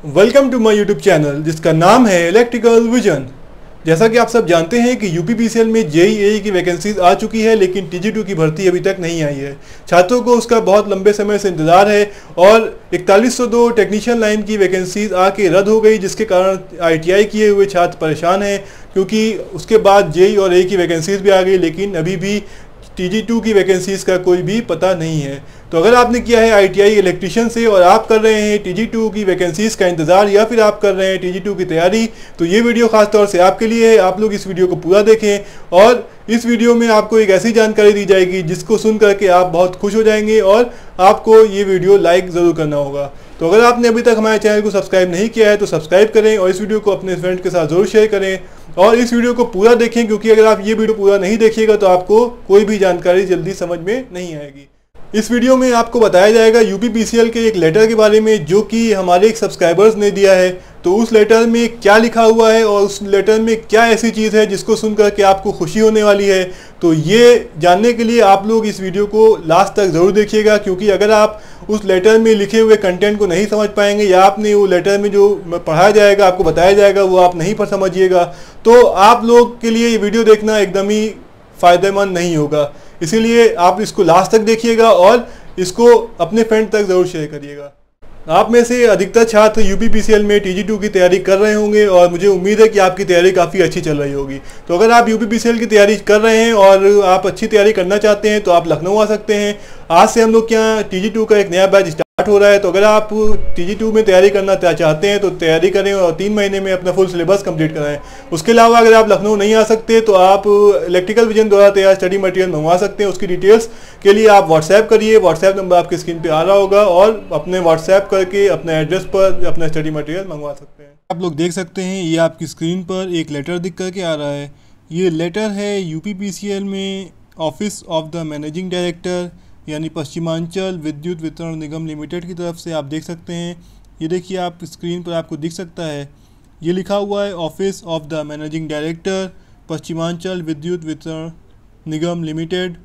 Welcome to my YouTube channel जिसका नाम है इलेक्ट्रिकल विजन। जैसा कि आप सब जानते हैं कि यूपीपीसीएल में जेईई की वैकेंसीज आ चुकी है, लेकिन टीजी2 की भर्ती अभी तक नहीं आई है। छात्रों को उसका बहुत लंबे समय से इंतजार है और 4102 टेक्नीशियन लाइन की वैकेंसीज आके रद्द हो गई, जिसके कारण आईटीआई किए हुए छात्र परेशान हैं, क्योंकि उसके बाद जेईई और एई की वैकेंसीज भी आ गई, लेकिन अभी भी टीजी2 की वैकेंसीज का कोई भी पता नहीं है। तो अगर आपने किया है आईटीआई इलेक्ट्रीशियन से और आप कर रहे हैं टीजी2 की वैकेंसीज का इंतजार या फिर आप कर रहे हैं टीजी2 की तैयारी, तो ये वीडियो खास तौर से आपके लिए है। आप लोग इस वीडियो को पूरा देखें और इस वीडियो में आपको एक ऐसी जानकारी दी जाएगी जिसको सुन करके आप बहुत खुश हो जाएंगे और आपको ये वीडियो लाइक ज़रूर करना होगा। तो अगर आपने अभी तक हमारे चैनल को सब्सक्राइब नहीं किया है तो सब्सक्राइब करें और इस वीडियो को अपने फ्रेंड के साथ ज़रूर शेयर करें और इस वीडियो को पूरा देखें, क्योंकि अगर आप ये वीडियो पूरा नहीं देखिएगा तो आपको कोई भी जानकारी जल्दी समझ में नहीं आएगी। इस वीडियो में आपको बताया जाएगा यूपीपीसीएल के एक लेटर के बारे में जो कि हमारे एक सब्सक्राइबर्स ने दिया है। तो उस लेटर में क्या लिखा हुआ है और उस लेटर में क्या ऐसी चीज़ है जिसको सुनकर के आपको खुशी होने वाली है, तो ये जानने के लिए आप लोग इस वीडियो को लास्ट तक ज़रूर देखिएगा। क्योंकि अगर आप उस लेटर में लिखे हुए कंटेंट को नहीं समझ पाएंगे या आपने वो लेटर में जो पढ़ाया जाएगा, आपको बताया जाएगा, वो आप नहीं पर समझिएगा, तो आप लोग के लिए ये वीडियो देखना एकदम ही फ़ायदेमंद नहीं होगा। इसीलिए आप इसको लास्ट तक देखिएगा और इसको अपने फ्रेंड तक ज़रूर शेयर करिएगा। आप में से अधिकतर छात्र यूपीपीसीएल में टीजी2 की तैयारी कर रहे होंगे और मुझे उम्मीद है कि आपकी तैयारी काफ़ी अच्छी चल रही होगी। तो अगर आप यूपीपीसीएल की तैयारी कर रहे हैं और आप अच्छी तैयारी करना चाहते हैं तो आप लखनऊ आ सकते हैं। आज से हम लोग के यहाँ टीजी2 का एक नया बैच स्टार्ट हो रहा है। तो अगर आप टीजी2 में तैयारी करना चाहते हैं तो तैयारी करें और 3 महीने में अपना फुल सिलेबस कंप्लीट कराएं। उसके अलावा अगर आप लखनऊ नहीं आ सकते तो आप इलेक्ट्रिकल विजन द्वारा तैयार स्टडी मटेरियल मंगवा सकते हैं। उसकी डिटेल्स के लिए आप व्हाट्सएप करिए, व्हाट्सएप नंबर आपकी स्क्रीन पे आ रहा होगा और अपने व्हाट्सएप करके अपने एड्रेस पर अपना स्टडी मटेरियल मंगवा सकते हैं। आप लोग देख सकते हैं ये आपकी स्क्रीन पर एक लेटर दिख करके आ रहा है। ये लेटर है यूपीपीसीएल में office of the managing director यानी पश्चिमांचल विद्युत वितरण निगम लिमिटेड की तरफ से। आप देख सकते हैं, ये देखिए आप स्क्रीन पर आपको दिख सकता है, ये लिखा हुआ है office of the managing director Paschimanchal Vidyut Vitran Nigam limited,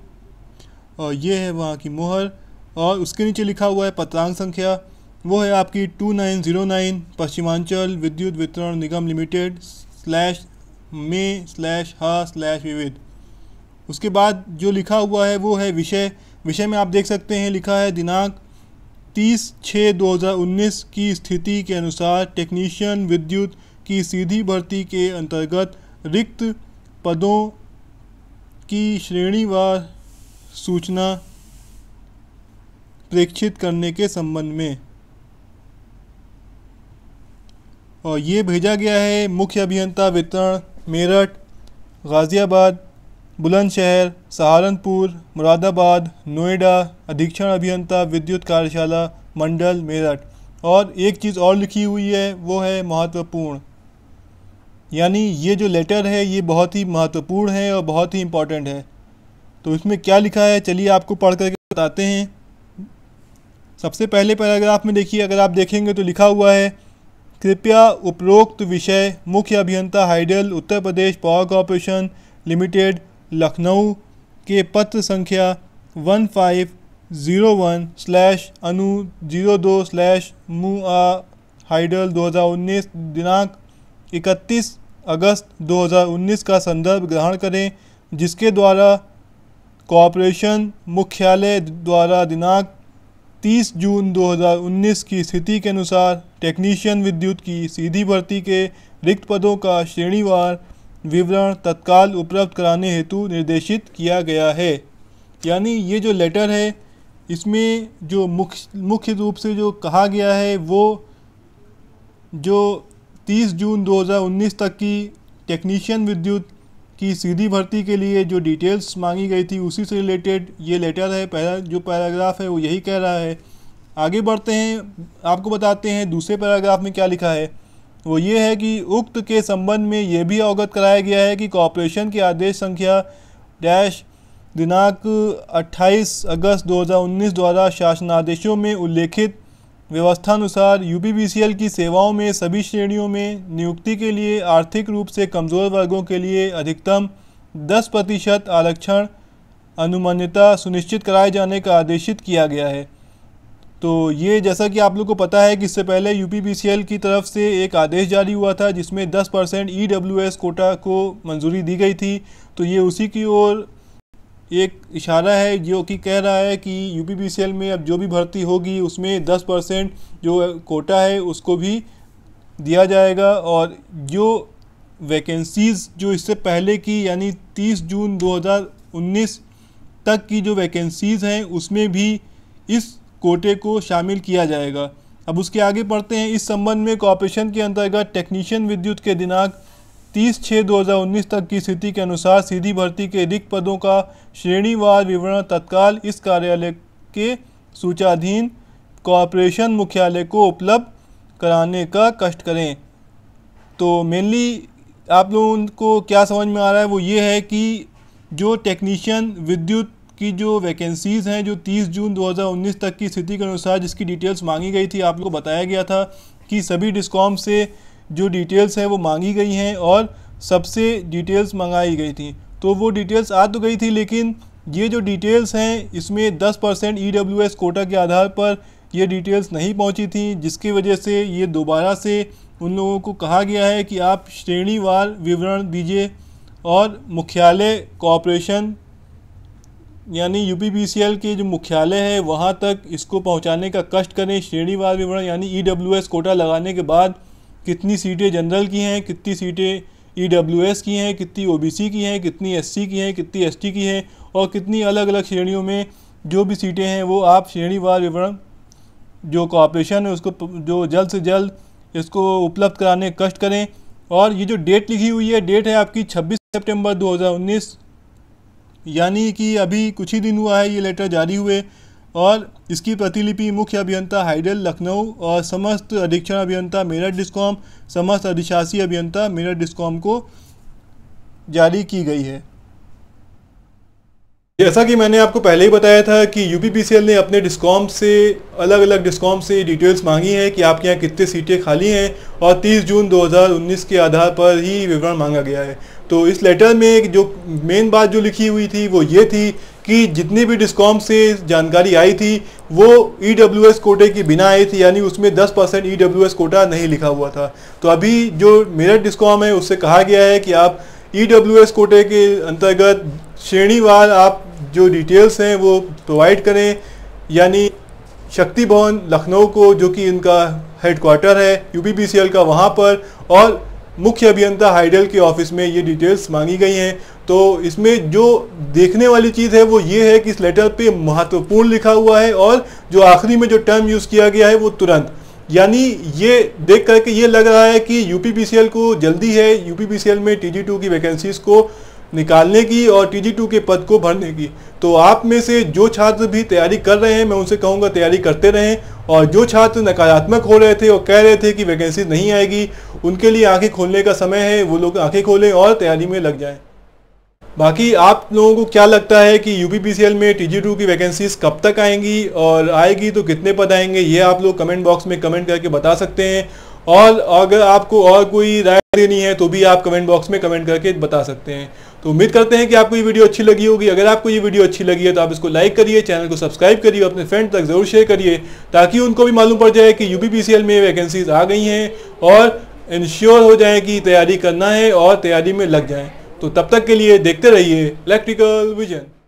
और ये है वहाँ की मोहर। और उसके नीचे लिखा हुआ है पत्रांक संख्या, वो है आपकी 2909 पश्चिमांचल विद्युत वितरण निगम लिमिटेड /में/हा/विविध। उसके बाद जो लिखा हुआ है वो है विषय में आप देख सकते हैं लिखा है दिनांक 30/6/2019 की स्थिति के अनुसार टेक्नीशियन विद्युत की सीधी भर्ती के अंतर्गत रिक्त पदों की श्रेणीवार सूचना प्रेक्षित करने के संबंध में। और ये भेजा गया है मुख्य अभियंता वितरण मेरठ, गाज़ियाबाद, बुलंदशहर, सहारनपुर, मुरादाबाद, नोएडा, अधीक्षण अभियंता विद्युत कार्यशाला मंडल मेरठ। और एक चीज़ और लिखी हुई है वो है महत्वपूर्ण, यानी ये जो लेटर है ये बहुत ही महत्वपूर्ण है और बहुत ही इम्पोर्टेंट है। तो इसमें क्या लिखा है चलिए आपको पढ़ करके बताते हैं। सबसे पहले पैराग्राफ में देखिए, अगर आप देखेंगे तो लिखा हुआ है कृपया उपरोक्त विषय मुख्य अभियंता hydel Uttar Pradesh power corporation limited Lucknow के पत्र संख्या 1501/02/मुआ हाइडल 2019 दिनांक 31 अगस्त 2019 का संदर्भ ग्रहण करें, जिसके द्वारा कॉरपोरेशन मुख्यालय द्वारा दिनांक 30 जून 2019 की स्थिति के अनुसार टेक्नीशियन विद्युत की सीधी भर्ती के रिक्त पदों का श्रेणीवार विवरण तत्काल उपलब्ध कराने हेतु निर्देशित किया गया है। यानी ये जो लेटर है इसमें जो मुख्य रूप से जो कहा गया है वो जो 30 जून 2019 तक की टेक्नीशियन विद्युत की सीधी भर्ती के लिए जो डिटेल्स मांगी गई थी उसी से रिलेटेड ये लेटर है। पहला जो पैराग्राफ है वो यही कह रहा है। आगे बढ़ते हैं, आपको बताते हैं दूसरे पैराग्राफ में क्या लिखा है। वो ये है कि उक्त के संबंध में ये भी अवगत कराया गया है कि कॉरपोरेशन के आदेश संख्या डैश दिनांक 28 अगस्त 2019 द्वारा शासनादेशों में उल्लेखित व्यवस्थानुसार यूपीपीसीएल की सेवाओं में सभी श्रेणियों में नियुक्ति के लिए आर्थिक रूप से कमज़ोर वर्गों के लिए अधिकतम 10% आरक्षण अनुमान्यता सुनिश्चित कराए जाने का आदेशित किया गया है। तो ये जैसा कि आप लोग को पता है कि इससे पहले यूपीपीसीएल की तरफ से एक आदेश जारी हुआ था जिसमें 10% ईडब्ल्यूएस कोटा को मंजूरी दी गई थी। तो ये उसी की ओर एक इशारा है जो कि कह रहा है कि यूपीपीसीएल में अब जो भी भर्ती होगी उसमें 10% जो कोटा है उसको भी दिया जाएगा। और जो वैकेंसीज़ जो इससे पहले की यानी 30 जून 2019 तक की जो वैकेंसीज़ हैं उसमें भी इस कोटे को शामिल किया जाएगा। अब उसके आगे पढ़ते हैं। इस संबंध में कॉर्पोरेशन के अंतर्गत टेक्नीशियन विद्युत के दिनांक 30/6/2019 तक की स्थिति के अनुसार सीधी भर्ती के रिक्त पदों का श्रेणीवार विवरण तत्काल इस कार्यालय के सूचाधीन कॉर्पोरेशन मुख्यालय को उपलब्ध कराने का कष्ट करें। तो मेनली आप लोगों को क्या समझ में आ रहा है वो ये है कि जो टेक्नीशियन विद्युत की जो वैकेंसीज़ हैं जो 30 जून 2019 तक की स्थिति के अनुसार जिसकी डिटेल्स मांगी गई थी, आप लोगों को बताया गया था कि सभी डिस्कॉम से जो डिटेल्स हैं वो मांगी गई हैं और सबसे डिटेल्स मंगाई गई थी। तो वो डिटेल्स आ तो गई थी, लेकिन ये जो डिटेल्स हैं इसमें 10% ईडब्ल्यूएस कोटा के आधार पर ये डिटेल्स नहीं पहुंची थी, जिसकी वजह से ये दोबारा से उन लोगों को कहा गया है कि आप श्रेणीवार विवरण दीजिए और मुख्यालय कॉर्पोरेशन यानी यूपीपीसीएल के जो मुख्यालय है वहाँ तक इसको पहुँचाने का कष्ट करें। श्रेणीवार विवरण यानी ईडब्ल्यूएस कोटा लगाने के बाद कितनी सीटें जनरल की हैं, कितनी सीटें ईडब्ल्यूएस की हैं, कितनी ओबीसी की हैं, कितनी एससी की हैं, कितनी एसटी की हैं और कितनी अलग अलग श्रेणियों में जो भी सीटें हैं वो आप श्रेणीवार विवरण जो कॉर्पोरेशन है उसको जो जल्द से जल्द इसको उपलब्ध कराने का कष्ट करें। और ये जो डेट लिखी हुई है, डेट है आपकी 26 सितंबर 2019, यानी कि अभी कुछ ही दिन हुआ है ये लेटर जारी हुए। और इसकी प्रतिलिपि मुख्य अभियंता हाइडल लखनऊ और समस्त अधीक्षण अभियंता मेरठ डिस्कॉम, समस्त अधिशासी अभियंता मेरठ डिस्कॉम को जारी की गई है। जैसा कि मैंने आपको पहले ही बताया था कि यूपीपीसीएल ने अपने डिस्कॉम से अलग अलग डिस्कॉम से डिटेल्स मांगी है कि आपके यहाँ कितने सीटें खाली हैं और 30 जून 2019 के आधार पर ही विवरण मांगा गया है। तो इस लेटर में जो मेन बात जो लिखी हुई थी वो ये थी कि जितनी भी डिस्कॉम से जानकारी आई थी वो ईडब्ल्यूएस कोटे की बिना आई थी, यानी उसमें 10% ईडब्ल्यूएस कोटा नहीं लिखा हुआ था। तो अभी जो मेरठ डिस्कॉम है उससे कहा गया है कि आप ईडब्ल्यूएस कोटे के अंतर्गत श्रेणीवार आप जो डिटेल्स हैं वो प्रोवाइड करें, यानी शक्ति भवन लखनऊ को जो कि इनका हेडक्वार्टर है यूपीपीसीएल का वहाँ पर, और मुख्य अभियंता हाइडल के ऑफिस में ये डिटेल्स मांगी गई हैं। तो इसमें जो देखने वाली चीज़ है वो ये है कि इस लेटर पे महत्वपूर्ण लिखा हुआ है और जो आखिरी में जो टर्म यूज़ किया गया है वो तुरंत, यानी ये देख करके ये लग रहा है कि यूपीपीसीएल को जल्दी है यूपीपीसीएल में TG2 की वैकेंसीज को निकालने की और TG2 के पद को भरने की। तो आप में से जो छात्र भी तैयारी कर रहे हैं मैं उनसे कहूँगा तैयारी करते रहें, और जो छात्र नकारात्मक हो रहे थे और कह रहे थे कि वैकेंसी नहीं आएगी उनके लिए आंखें खोलने का समय है, वो लोग आंखें खोलें और तैयारी में लग जाएं। बाकी आप लोगों को क्या लगता है कि यूपीपीसीएल में TG2 की वैकेंसीज कब तक आएंगी और आएगी तो कितने पद आएंगे, ये आप लोग कमेंट बॉक्स में कमेंट करके बता सकते हैं। और अगर आपको और कोई राय देनी है तो भी आप कमेंट बॉक्स में कमेंट करके बता सकते हैं। तो उम्मीद करते हैं कि आपको ये वीडियो अच्छी लगी होगी। अगर आपको ये वीडियो अच्छी लगी है तो आप इसको लाइक करिए, चैनल को सब्सक्राइब करिए, अपने फ्रेंड तक जरूर शेयर करिए ताकि उनको भी मालूम पड़ जाए कि यूपीपीसीएल में वैकेंसीज आ गई हैं और इंश्योर हो जाए कि तैयारी करना है और तैयारी में लग जाएं। तो तब तक के लिए देखते रहिए इलेक्ट्रिकल विजन।